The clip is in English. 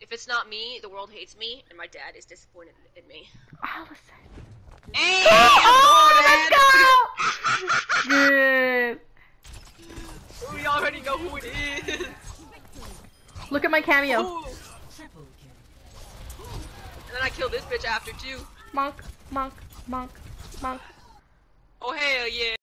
If it's not me, the world hates me, and my dad is disappointed in me. Allison. Hey! Oh, let's go! Good. We already know who it is. Look at my cameo. Ooh. And then I kill this bitch after too. Monk, monk, monk, monk. Oh hell yeah.